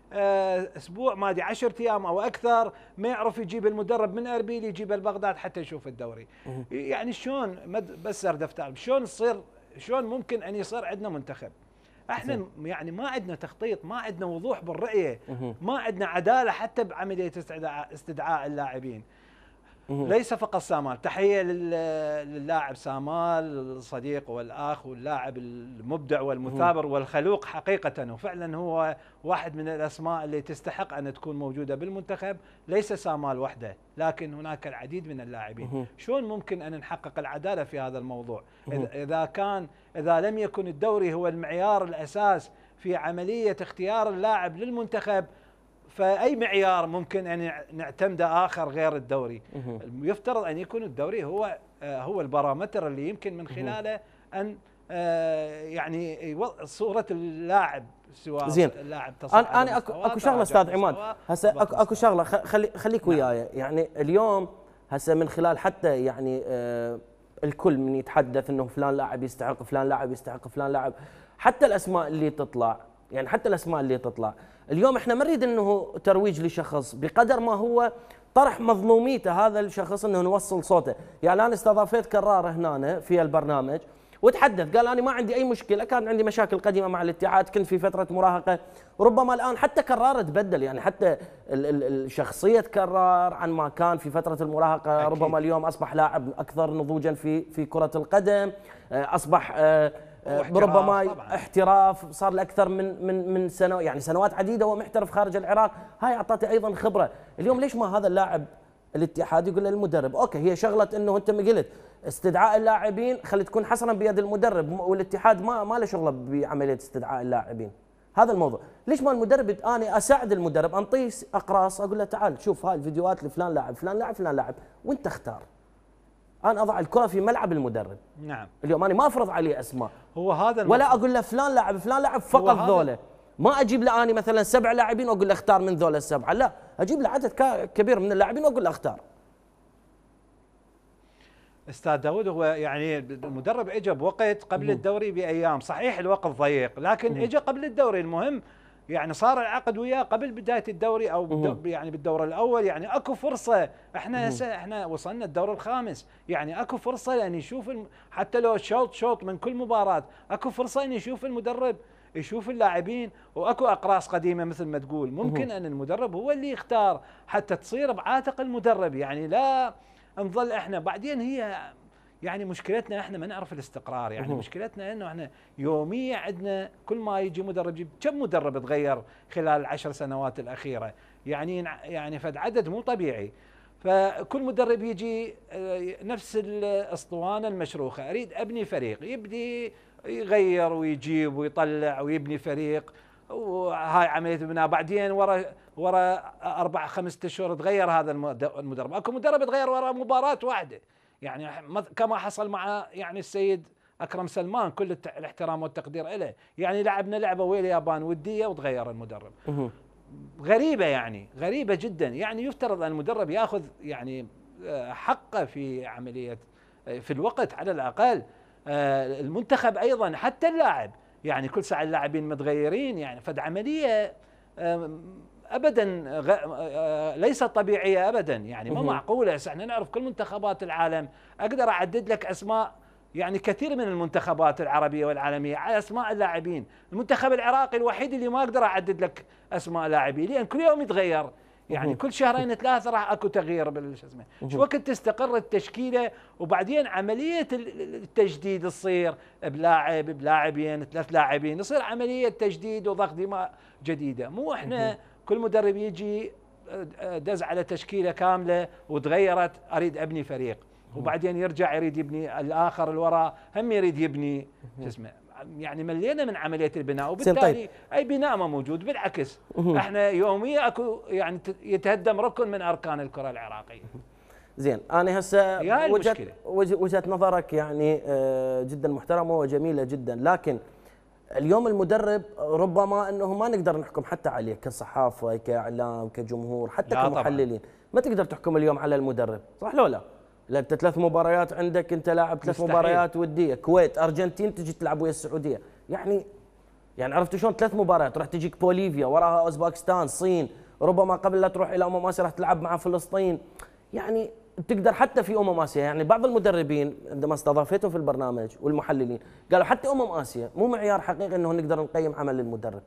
اسبوع ما ادري عشرة ايام او اكثر ما يعرف يجيب المدرب من اربيل يجيب البغداد حتى يشوف الدوري، يعني شلون بس اردفت شلون تصير شلون ممكن ان يصير عندنا منتخب؟ احنا يعني ما عندنا تخطيط، ما عندنا وضوح بالرؤيه، ما عندنا عداله حتى بعمليه استدعاء استدعاء اللاعبين. ليس فقط سامال، تحيه للاعب سامال الصديق والاخ واللاعب المبدع والمثابر والخلوق حقيقه، وفعلا هو واحد من الاسماء اللي تستحق ان تكون موجوده بالمنتخب. ليس سامال وحده، لكن هناك العديد من اللاعبين. شلون ممكن ان نحقق العداله في هذا الموضوع اذا كان اذا لم يكن الدوري هو المعيار الاساس في عمليه اختيار اللاعب للمنتخب؟ فأي معيار ممكن أن نعتمده آخر غير الدوري؟ يفترض أن يكون الدوري هو هو البارامتر اللي يمكن من خلاله أن يعني صورة اللاعب، سواء زين. اللاعب تصعد أنا أكو, أكو شغلة أستاذ عماد، هسه أكو, أكو شغلة خلي خليك وياي. يعني اليوم هسه من خلال حتى يعني آه الكل من يتحدث إنه فلان لاعب يستحق، فلان لاعب يستحق، فلان لاعب، حتى الأسماء اللي تطلع، يعني حتى الأسماء اللي تطلع اليوم احنا ما نريد انه ترويج لشخص بقدر ما هو طرح مظلوميته هذا الشخص، انه نوصل صوته. يعني انا استضافيت كرار هنا في البرنامج وتحدث قال انا ما عندي اي مشكله، كان عندي مشاكل قديمه مع الاتحاد، كنت في فتره مراهقه، وربما الان حتى كرار تبدل، يعني حتى الشخصيه كرار عن ما كان في فتره المراهقه. أكيد. ربما اليوم اصبح لاعب اكثر نضوجا في في كره القدم، اصبح ربما طبعاً. احتراف، صار له اكثر من من من سنه، يعني سنوات عديده وهو محترف خارج العراق، هاي اعطته ايضا خبره. اليوم ليش ما هذا اللاعب الاتحاد يقول للمدرب اوكي، هي شغله انه انت ما قلت استدعاء اللاعبين خلي تكون حصرا بيد المدرب، والاتحاد ما ما له شغله بعمليه استدعاء اللاعبين. هذا الموضوع، ليش ما المدرب انا اساعد المدرب، انطيه اقراص اقول له تعال شوف هاي الفيديوهات لفلان لاعب فلان لاعب فلان لاعب وانت اختار. انا اضع الكره في ملعب المدرب. نعم. اليوم انا ما افرض عليه اسماء. هو هذا ولا اقول له فلان لاعب فلان لاعب فقط ذولا. ما اجيب له اني مثلا سبع لاعبين واقول له اختار من ذولا السبعه، لا، اجيب له عدد كبير من اللاعبين واقول له اختار. استاذ داود، هو يعني المدرب اجى بوقت قبل الدوري بايام، صحيح الوقت ضيق، لكن اجى قبل الدوري. المهم يعني صار العقد وياه قبل بدايه الدوري او يعني بالدور الاول، يعني اكو فرصه. احنا هسه احنا وصلنا الدور الخامس، يعني اكو فرصه لان يشوف الم... حتى لو شوط شوط من كل مباراه، اكو فرصه ان يشوف المدرب يشوف اللاعبين، واكو اقراص قديمه مثل ما تقول، ممكن ان المدرب هو اللي يختار حتى تصير بعاتق المدرب، يعني لا نظل احنا. بعدين هي يعني مشكلتنا احنا ما نعرف الاستقرار، يعني مشكلتنا انه احنا يوميا عندنا كل ما يجي مدرب، كم مدرب تغير خلال العشر سنوات الاخيره، يعني يعني فد عدد مو طبيعي. فكل مدرب يجي نفس الاسطوانه المشروخه، اريد ابني فريق، يبدي يغير ويجيب ويطلع ويبني فريق، وهاي عمليه البناء. بعدين ورا ورا اربع خمس اشهر تغير هذا المدرب، اكو مدرب تغير ورا مباراه واحده، يعني كما حصل مع يعني السيد اكرم سلمان، كل الاحترام والتقدير له، يعني لعبنا لعبه ويا اليابان وديه وتغير المدرب. غريبه يعني غريبه جدا. يعني يفترض ان المدرب ياخذ يعني حقه في عمليه في الوقت على الاقل. المنتخب ايضا حتى اللاعب، يعني كل ساعه اللاعبين متغيرين، يعني فد عمليه ابدا ليست طبيعيه ابدا، يعني ما معقوله. احنا نعرف كل منتخبات العالم، اقدر اعدد لك اسماء يعني كثير من المنتخبات العربيه والعالميه على اسماء اللاعبين. المنتخب العراقي الوحيد اللي ما اقدر اعدد لك اسماء لاعبين، لان كل يوم يتغير، يعني كل شهرين ثلاثه راح اكو تغيير بالشو اسمه. شو وقت تستقر التشكيله، وبعدين عمليه التجديد تصير بلاعب بلاعبين ثلاث لاعبين، يصير عمليه تجديد وضخ دماء جديده. مو احنا كل مدرب يجي دز على تشكيله كامله وتغيرت، اريد ابني فريق، وبعدين يرجع يريد يبني الاخر الوراء هم يريد يبني شو اسمه. يعني ملينا من عمليه البناء، وبالتالي اي بناء ما موجود، بالعكس احنا يوميا اكو يعني يتهدم ركن من اركان الكره العراقيه. زين، انا هسه وجهه وجهه نظرك يعني جدا محترمه وجميله جدا، لكن اليوم المدرب ربما انه ما نقدر نحكم حتى عليه كصحافه كاعلام كجمهور حتى كمحللين، ما تقدر تحكم اليوم على المدرب، صح لو لا؟ لا انت ثلاث مباريات عندك، انت لاعب ثلاث مباريات وديه، كويت ارجنتين تجي تلعب ويا السعوديه، يعني يعني عرفت شلون ثلاث مباريات راح تجيك بوليفيا وراها اوزباكستان الصين، ربما قبل لا تروح الى امم اسيا راح تلعب مع فلسطين، يعني تقدر حتى في امم اسيا. يعني بعض المدربين عندما استضافيتهم في البرنامج والمحللين قالوا حتى امم اسيا مو معيار حقيقي انه نقدر نقيم عمل المدرب.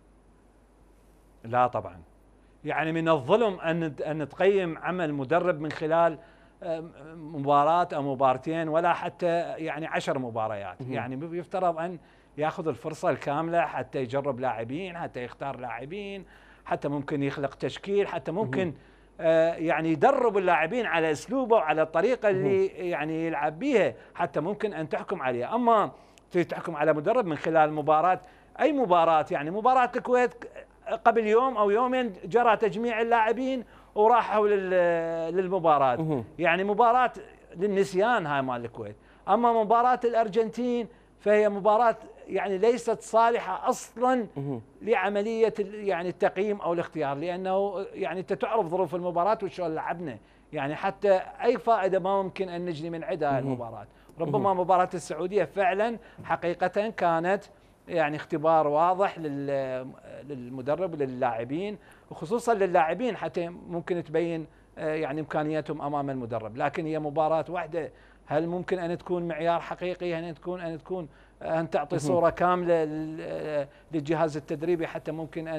لا طبعا، يعني من الظلم ان ان تقيم عمل مدرب من خلال مباراة أو مبارتين ولا حتى يعني عشر مباريات. يعني يفترض أن يأخذ الفرصة الكاملة حتى يجرب لاعبين، حتى يختار لاعبين، حتى ممكن يخلق تشكيل، حتى ممكن آه يعني يدرب اللاعبين على أسلوبه وعلى الطريقة اللي يعني يلعب بيها، حتى ممكن أن تحكم عليه. أما تحكم على مدرب من خلال مباراة، أي مباراة، يعني مباراة الكويت قبل يوم أو يومين جرى تجميع اللاعبين وراحوا للمباراة، يعني مباراة للنسيان هاي مال الكويت. أما مباراة الأرجنتين فهي مباراة يعني ليست صالحة أصلا لعملية يعني التقييم أو الاختيار، لأنه يعني أنت تعرف ظروف المباراة وشلون لعبنا، يعني حتى أي فائدة ما ممكن أن نجني من عندها المباراة. ربما مباراة السعودية فعلا حقيقة كانت يعني اختبار واضح للمدرب وللاعبين، وخصوصا للاعبين حتى ممكن تبين يعني امكانياتهم امام المدرب. لكن هي مباراه واحده، هل ممكن ان تكون معيار حقيقي؟ ان تكون ان تكون ان تعطي صوره كامله للجهاز التدريبي حتى ممكن ان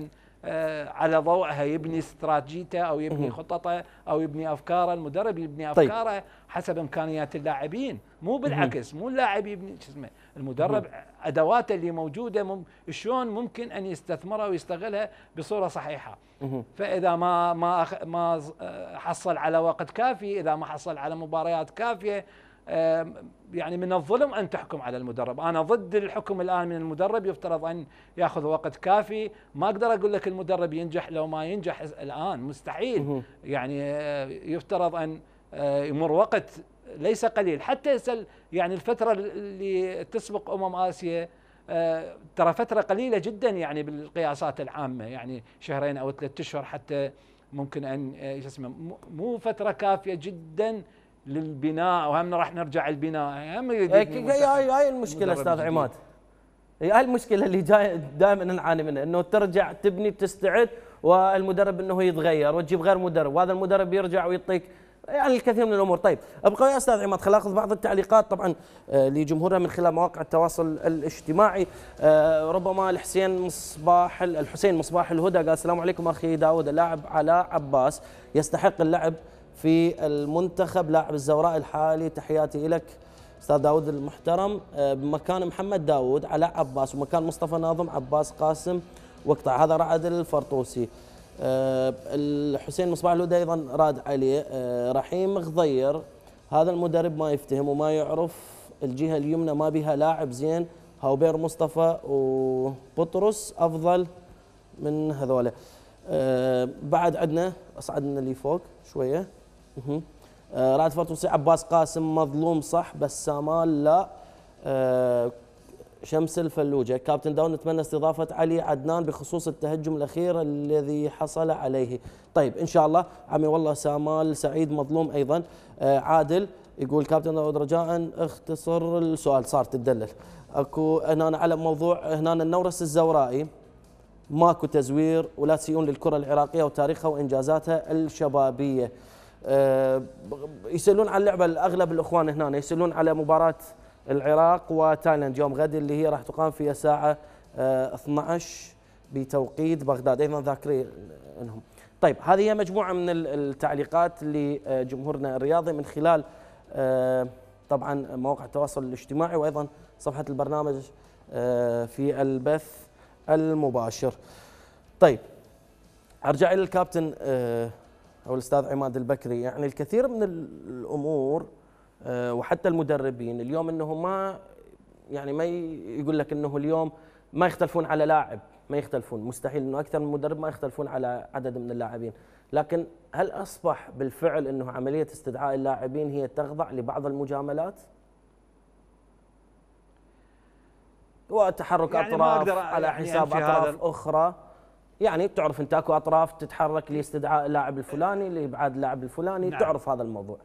على ضوءها يبني استراتيجيته او يبني خططه او يبني افكاره. المدرب يبني افكاره طيب. حسب امكانيات اللاعبين، مو بالعكس، مو اللاعب يبني شو اسمه، المدرب ادواته اللي موجوده مم شلون ممكن ان يستثمرها ويستغلها بصوره صحيحه. فاذا ما ما ما حصل على وقت كافي، اذا ما حصل على مباريات كافيه، يعني من الظلم ان تحكم على المدرب. انا ضد الحكم الان من المدرب، يفترض ان ياخذ وقت كافي. ما اقدر اقول لك المدرب ينجح لو ما ينجح الان، مستحيل. يعني يفترض ان يمر وقت ليس قليل، حتى يعني الفتره اللي تسبق امم اسيا ترى فتره قليله جدا يعني بالقياسات العامه، يعني شهرين او ثلاثة اشهر حتى ممكن ان شو اسمه، مو فتره كافيه جدا للبناء. وهم راح نرجع البناء، هم هاي هاي المشكله استاذ عماد، هاي المشكله اللي جاي دائما نعاني منها، انه ترجع تبني بتستعد والمدرب انه يتغير وتجيب غير مدرب، وهذا المدرب يرجع ويعطيك يعني الكثير من الامور. طيب ابقى يا استاذ عماد، خلينا ناخذ بعض التعليقات طبعا لجمهورنا من خلال مواقع التواصل الاجتماعي. ربما الحسين مصباح الحسين مصباح الهدى قال السلام عليكم اخي داود، اللاعب علاء عباس يستحق اللعب في المنتخب، لاعب الزوراء الحالي، تحياتي لك استاذ داود المحترم. بمكان محمد داود علاء عباس، ومكان مصطفى ناظم عباس قاسم وقطع. هذا رعد الفرطوسي. أه الحسين مصباح الهدى ايضا راد عليه. أه رحيم غضير، هذا المدرب ما يفتهم وما يعرف الجهه اليمنى ما بها لاعب زين، هاوبير مصطفى وبطرس افضل من هذولا. أه بعد عندنا اصعدنا اللي فوق شويه. أه راد فرطوسي عباس قاسم مظلوم صح، بس سامال لا. أه شمس الفلوجة كابتن داود نتمنى استضافة علي عدنان بخصوص التهجم الأخير الذي حصل عليه. طيب إن شاء الله عمي. والله سامال سعيد مظلوم أيضا. آه عادل يقول كابتن داود رجاء اختصر السؤال، صار تدلل. اكو هنا على موضوع هنا النورس الزورائي، ماكو تزوير ولا تسيئون للكرة العراقية وتاريخها وإنجازاتها الشبابية. آه يسألون عن اللعبة، الأغلب الإخوان هنا يسألون على مباراة العراق وتايلاند يوم غد اللي هي راح تقام في الساعة اثني عشر بتوقيت بغداد، ايضا ذاكرين انهم. طيب هذه هي مجموعة من التعليقات لجمهورنا الرياضي من خلال طبعا مواقع التواصل الاجتماعي وايضا صفحة البرنامج في البث المباشر. طيب ارجع الى الكابتن او الاستاذ عماد البكري، يعني الكثير من الامور وحتى المدربين اليوم انه ما يعني ما يقول لك انه اليوم ما يختلفون على لاعب، ما يختلفون، مستحيل انه اكثر من مدرب ما يختلفون على عدد من اللاعبين، لكن هل اصبح بالفعل انه عمليه استدعاء اللاعبين هي تخضع لبعض المجاملات؟ وتحرك يعني اطراف على يعني حساب اطراف اخرى، يعني تعرف انت اكو اطراف تتحرك لاستدعاء اللاعب الفلاني لابعاد اللاعب الفلاني، نعم. تعرف هذا الموضوع.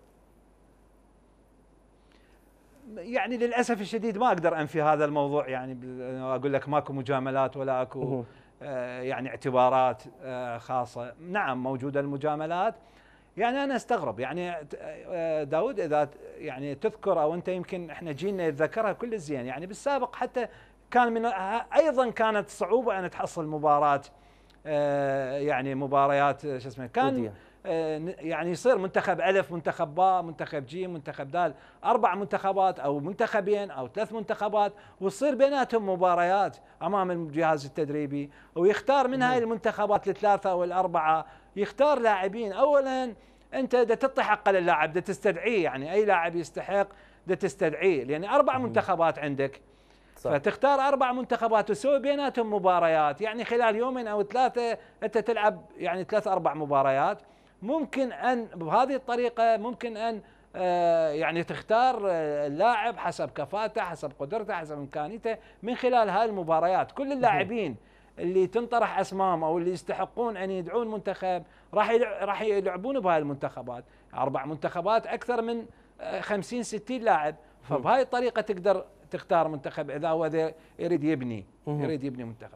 يعني للاسف الشديد ما اقدر انفي هذا الموضوع، يعني اقول لك ماكو مجاملات ولا اكو آه يعني اعتبارات آه خاصه، نعم موجوده المجاملات. يعني انا استغرب يعني آه داود اذا يعني تذكر او انت يمكن احنا جينا نتذكرها كل الزين، يعني بالسابق حتى كان من ايضا كانت صعوبه ان تحصل مباراه آه يعني مباريات شو اسمه كان يعني يصير منتخب ألف، منتخب باء، منتخب جيم، منتخب دال، أربع منتخبات أو منتخبين أو ثلاث منتخبات، وتصير بيناتهم مباريات أمام الجهاز التدريبي، ويختار من هاي المنتخبات الثلاثة أو الأربعة يختار لاعبين. أولاً أنت دا تعطي حق للاعب، دا تستدعيه، يعني أي لاعب يستحق دا تستدعيه، لأن أربع منتخبات عندك صح. فتختار أربع منتخبات وتسوي بيناتهم مباريات، يعني خلال يومين أو ثلاثة أنت تلعب يعني ثلاث أربع مباريات. ممكن أن بهذه الطريقة ممكن أن آه يعني تختار اللاعب حسب كفاءته، حسب قدرته، حسب إمكانيته من خلال هاي المباريات. كل اللاعبين اللي تنطرح أسمام أو اللي يستحقون أن يدعون منتخب راح راح يلعبون بهاي المنتخبات، أربع منتخبات أكثر من خمسين ستين لاعب، فبهاي الطريقة تقدر تختار منتخب إذا هو يريد يبني يريد يبني منتخب.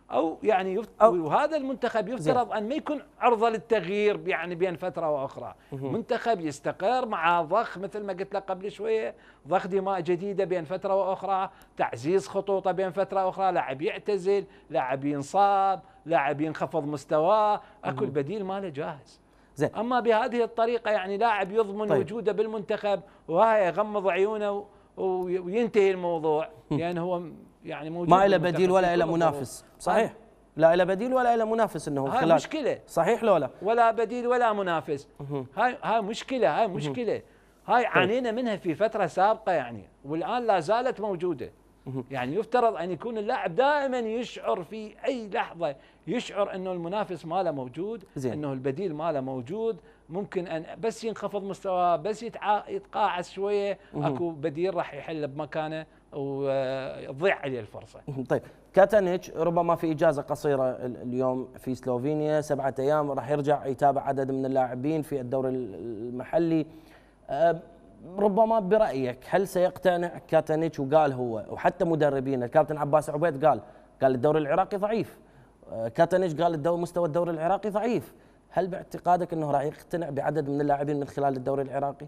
او يعني يفت... أو وهذا المنتخب يفترض ان ما يكون عرضه للتغيير يعني بين فتره واخرى. منتخب يستقر مع ضخ مثل ما قلت لك قبل شويه، ضخ دماء جديده بين فتره واخرى، تعزيز خطوطه بين فتره واخرى، لاعب يعتزل، لاعب ينصاب، لاعب ينخفض مستواه، اكو البديل ماله جاهز. زين. اما بهذه الطريقه يعني لاعب يضمن طيب. وجوده بالمنتخب وهاي يغمض عيونه وينتهي الموضوع، لان يعني هو يعني موجود ما له بديل ولا له منافس. صحيح، لا له بديل ولا له منافس انه هاي خلال مشكله. صحيح لو لا ولا بديل ولا منافس. هاي هاي مشكله، هاي مشكله هاي عانينا منها في فتره سابقه يعني، والان لا زالت موجوده. يعني يفترض ان يكون اللاعب دائما يشعر في اي لحظه يشعر انه المنافس ماله موجود، زين. انه البديل ماله موجود، ممكن ان بس ينخفض مستواه، بس يتقاعس شويه اكو بديل راح يحل بمكانه وتضيع عليه الفرصه. طيب كاتانيتش ربما في اجازه قصيره اليوم في سلوفينيا، سبعه ايام راح يرجع يتابع عدد من اللاعبين في الدوري المحلي. ربما برايك هل سيقتنع كاتانيتش؟ وقال هو وحتى مدربين الكابتن عباس عبيد قال قال الدوري العراقي ضعيف، كاتانيتش قال الدوري مستوى الدوري العراقي ضعيف، هل باعتقادك انه راح يقتنع بعدد من اللاعبين من خلال الدوري العراقي؟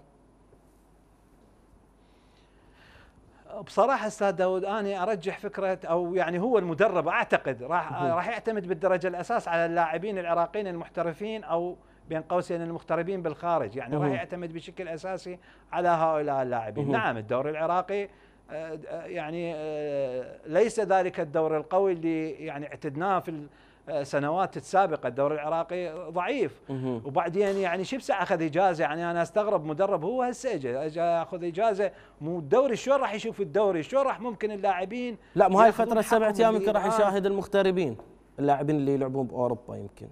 بصراحه استاذ داود انا ارجح فكره، او يعني هو المدرب اعتقد راح راح يعتمد بالدرجه الاساس على اللاعبين العراقيين المحترفين او بين قوسين المغتربين بالخارج، يعني راح يعتمد بشكل اساسي على هؤلاء اللاعبين. نعم الدوري العراقي يعني ليس ذلك الدوري القوي اللي يعني اعتدناه في السنوات السابقه، الدوري العراقي ضعيف. وبعدين يعني شو بساعة اخذ اجازه؟ يعني انا استغرب مدرب هو هسه اجى ياخذ اجازه، مو الدوري شلون راح يشوف الدوري؟ شلون راح ممكن اللاعبين؟ لا مو هاي الفتره السبعة ايام يمكن راح يشاهد المغتربين، اللاعبين اللي يلعبون باوروبا يمكن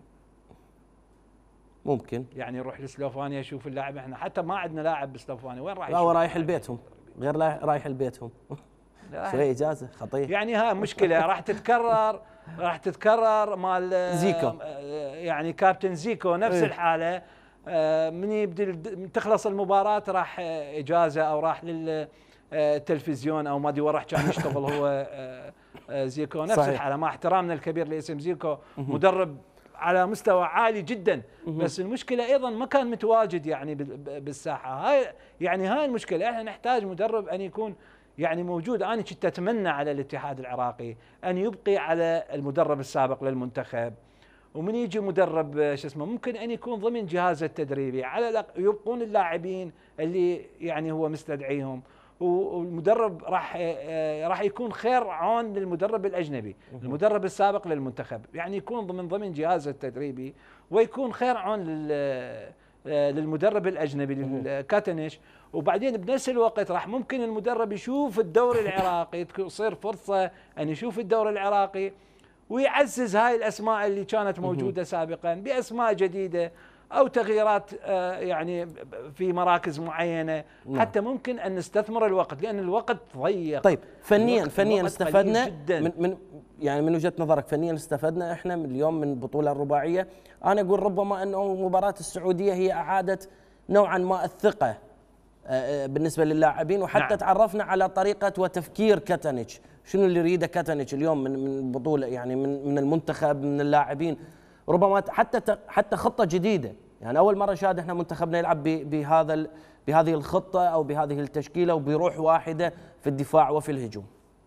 ممكن يعني يروح لسلوفانيا يشوف اللاعب. احنا حتى ما عندنا لاعب بسلوفانيا، وين راح؟ لا هو رايح لبيتهم، غير رايح لبيتهم شوي اجازه خطير. يعني ها مشكله راح تتكرر راح تتكرر مال زيكو، يعني كابتن زيكو نفس ايه؟ الحاله من يبدي تخلص المباراه راح اجازه او راح للتلفزيون او ما ادري وين راح كان يشتغل هو زيكو نفس صحيح. الحاله، مع احترامنا الكبير لاسم زيكو مدرب على مستوى عالي جدا، بس المشكله ايضا ما كان متواجد يعني بالساحه. هاي يعني هاي المشكله، احنا نحتاج مدرب ان يكون يعني موجود. انا كنت اتمنى على الاتحاد العراقي ان يبقي على المدرب السابق للمنتخب، ومن يجي مدرب شو اسمه ممكن ان يكون ضمن جهازه التدريبي، على الاقل يبقون اللاعبين اللي يعني هو مستدعيهم، والمدرب راح راح يكون خير عون للمدرب الاجنبي، المدرب السابق للمنتخب يعني يكون ضمن ضمن جهازه التدريبي، ويكون خير عون للمدرب الاجنبي لكاتانيتش. وبعدين بنفس الوقت راح ممكن المدرب يشوف الدوري العراقي، تصير فرصه ان يشوف الدوري العراقي ويعزز هاي الاسماء اللي كانت موجوده سابقا باسماء جديده او تغييرات يعني في مراكز معينه، حتى ممكن ان نستثمر الوقت لان الوقت ضيق. طيب فنيا فنيا استفدنا من من يعني من وجهه نظرك فنيا استفدنا احنا من اليوم من البطوله الرباعيه؟ انا اقول ربما انه مباراه السعوديه هي اعادت نوعا ما الثقه بالنسبه للاعبين، وحتى نعم. تعرفنا على طريقه وتفكير كاتانيتش، شنو اللي يريده كاتانيتش اليوم من من البطوله يعني من من المنتخب من اللاعبين، ربما حتى حتى خطه جديده. يعني اول مره نشاهد احنا منتخبنا يلعب بهذا بهذه الخطه او بهذه التشكيله وبروح واحده في الدفاع وفي الهجوم.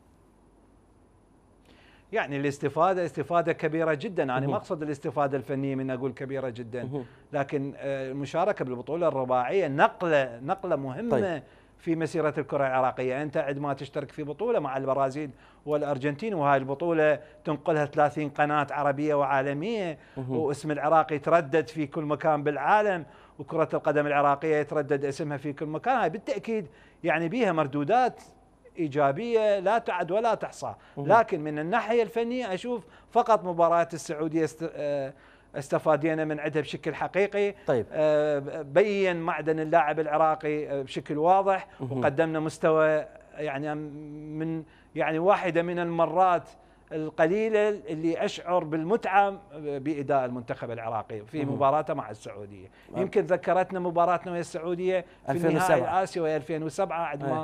يعني الاستفاده استفاده كبيره جدا، انا ما اقصد الاستفاده الفنيه من اقول كبيره جدا، لكن المشاركه بالبطوله الرباعيه نقله نقله مهمه طيب. في مسيره الكره العراقيه. انت عندما تشترك في بطوله مع البرازيل والارجنتين، وهاي البطوله تنقلها ثلاثين قناه عربيه وعالميه، واسم العراق يتردد في كل مكان بالعالم، وكره القدم العراقيه يتردد اسمها في كل مكان، هاي بالتاكيد يعني بيها مردودات ايجابيه لا تعد ولا تحصى. لكن من الناحيه الفنيه اشوف فقط مباراه السعوديه استفادينا من عندها بشكل حقيقي. طيب. بين معدن اللاعب العراقي بشكل واضح، وقدمنا مستوى يعني من يعني واحده من المرات القليله اللي اشعر بالمتعه باداء المنتخب العراقي في مباراته مع السعوديه. يمكن ذكرتنا مباراتنا ويا السعوديه في النهائي الاسيوي ألفين وسبعة عندما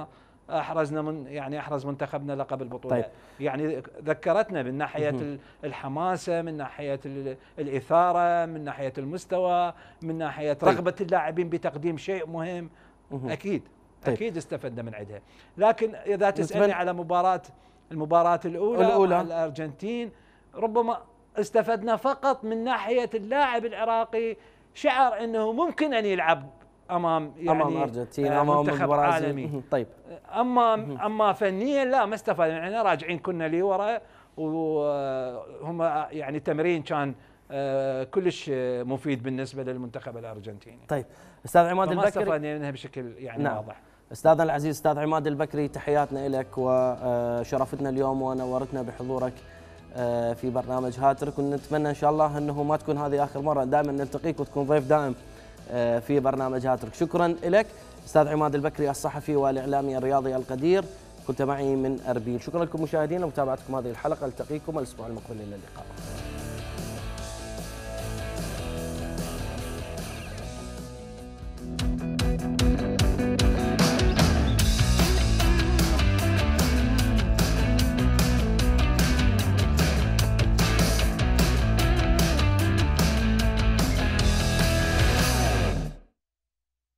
احرزنا من يعني احرز منتخبنا لقب البطوله. طيب. يعني ذكرتنا من ناحيه الحماسه، من ناحيه الاثاره، من ناحيه المستوى، من ناحيه طيب. رغبه اللاعبين بتقديم شيء مهم. اكيد طيب. اكيد استفدنا من عندها. لكن اذا تسالني على مباراه المباراه الاولى, الأولى. مع الارجنتين، ربما استفدنا فقط من ناحيه اللاعب العراقي، شعر انه ممكن ان يلعب امام يعني امام ارجنتين، آه امام منتخب عالمي. طيب. اما اما فنيا لا، ما استفدنا. احنا راجعين كنا لي ورا، وهم يعني تمرين كان آه كلش مفيد بالنسبه للمنتخب الارجنتيني. طيب استاذ عماد البكري، استفدنا منها بشكل يعني نعم. واضح. استاذنا العزيز استاذ عماد البكري، تحياتنا لك وشرفتنا اليوم ونورتنا بحضورك في برنامج هاتريك، ونتمنى ان شاء الله انه ما تكون هذه اخر مره، دائما نلتقيك وتكون ضيف دائم في برنامج هاتريك. شكرا لك استاذ عماد البكري الصحفي والاعلامي الرياضي القدير، كنت معي من اربيل. شكرا لكم مشاهدينا لمتابعتكم هذه الحلقه، التقيكم الاسبوع المقبل، الى اللقاء.